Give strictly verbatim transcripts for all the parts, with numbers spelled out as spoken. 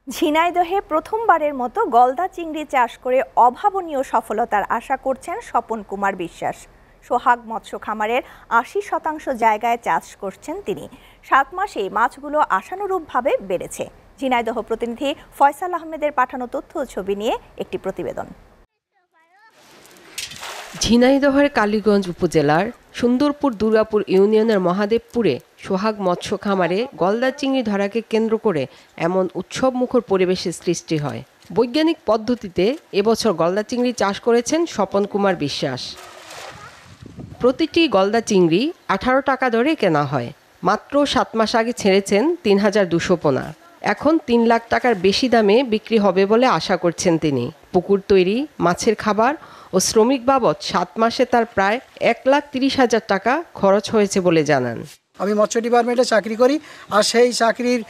ঝিনাইদহে প্রথমবারের মতো গলদা চিংড়ি চাষ করে অভাবনীয় সফলতার আশা করছেন স্বপন কুমার বিশ্বাস। সোহাগ মৎস্য খামারের আশি শতাংশ জায়গায় চাষ করছেন তিনি। সাত মাসেই মাছগুলো আশানুরূপভাবে বেড়েছে। ঝিনাইদহ প্রতিনিধি ফয়সাল আহমেদের পাঠানো তথ্য ও ছবি নিয়ে একটি প্রতিবেদন। ঝিনাইদহের কালীগঞ্জ উপজেলার সুন্দরপুর দুর্গাপুর ইউনিয়নের মহাদেবপুরে সোহাগ মৎস্য খামারে গলদা চিংড়ি ধরাকে কেন্দ্র করে এমন উৎসবমুখর পরিবেশের সৃষ্টি হয়। বৈজ্ঞানিক পদ্ধতিতে এবছর গলদা চিংড়ি চাষ করেছেন স্বপন কুমার বিশ্বাস। প্রতিটি গলদা চিংড়ি আঠারো টাকা দরে কেনা হয়। মাত্র সাত মাস আগে ছেড়েছেন তিন হাজার দুশো পোনা। এখন তিন লাখ টাকার বেশি দামে বিক্রি হবে বলে আশা করছেন তিনি। পুকুর তৈরি, মাছের খাবার ও শ্রমিক বাবদ সাত মাসে তার প্রায় এক লাখ তিরিশ হাজার টাকা খরচ হয়েছে বলে জানান। আমি মৎস্য ডিপার্টমেন্টে চাকরি করি, আর সেই চাকরির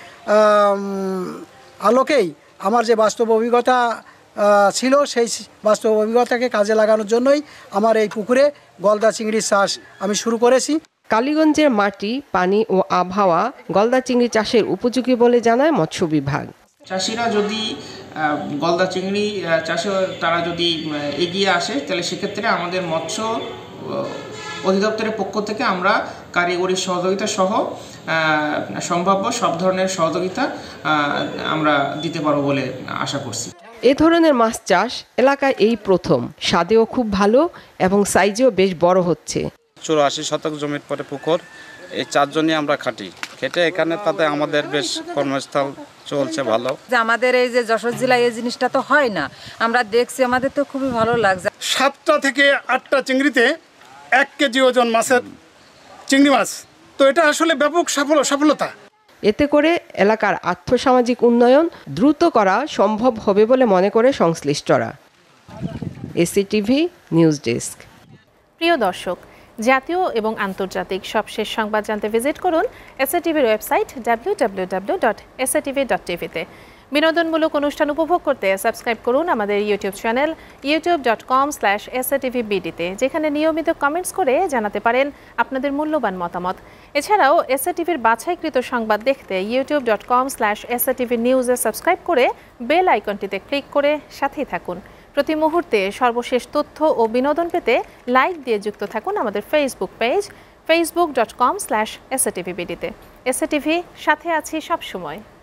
আলোকেই আমার যে বাস্তব অভিজ্ঞতা ছিল সেই বাস্তব অভিজ্ঞতাকে কাজে লাগানোর জন্যই আমার এই পুকুরে গলদা চিংড়ির চাষ আমি শুরু করেছি। কালীগঞ্জের মাটি, পানি ও আবহাওয়া গলদা চিংড়ি চাষের উপযোগী বলে জানায় মৎস্য বিভাগ। চাষিরা যদি গলদা চিংড়ি চাষে তারা যদি এগিয়ে আসে, তাহলে সেক্ষেত্রে আমাদের মৎস্য অধিদপ্তরের পক্ষ থেকে আমরা কারিগরি সহযোগিতা সহ সম্ভাব্য সব ধরনের সহযোগিতা আমরা দিতে পারবো বলে আশা করছি। এ ধরনের মাছ চাষ এলাকায় এই প্রথম। স্বাদেও খুব ভালো এবং সাইজেও বেশ বড় হচ্ছে। চুরাশি শতক জমির পরে পুকুর, এই চারজনই আমরা খাটি খেটে এখানে, তাতে আমাদের বেশ কর্মস্থল চলছে ভালো। আমাদের এই যে যশোর জেলায় এই জিনিসটা তো হয় না, আমরা দেখছি, আমাদের তো খুবই ভালো লাগছে। সাতটা থেকে আটটা চিংড়িতে এক কেজি ওজন মাছের চিংড়ি মাছ, তো এটা আসলে ব্যাপক সফল সফলতা। এতে করে এলাকার আর্থসামাজিক উন্নয়ন দ্রুত করা সম্ভব হবে বলে মনে করে সংশ্লিষ্টরা। SATV news desk. প্রিয় দর্শক, জাতীয় এবং আন্তর্জাতিক সবশেষ সংবাদ জানতে ভিজিট করুন এসএটিভির website W W W dot S A T V dot টিভিতে। বিনোদনমূলক অনুষ্ঠান উপভোগ করতে সাবস্ক্রাইব করুন আমাদের YouTube channel YouTube dot com slash S A T V বিডিতে, যেখানে নিয়মিত কমেন্টস করে জানাতে পারেন আপনাদের মূল্যবান মতামত। এছাড়াও এসএটিভির বাছাইকৃত সংবাদ দেখতে YouTube dot com slash S A T V নিউজে সাবস্ক্রাইব করে বেল আইকনটিতে ক্লিক করে সাথেই থাকুন। প্রতি মুহূর্তে সর্বশেষ তথ্য ও বিনোদন পেতে লাইক দিয়ে যুক্ত থাকুন আমাদের Facebook page Facebook dot com slash S A T V বিডিতে। এস এ টি ভি, সাথে আছি সবসময়।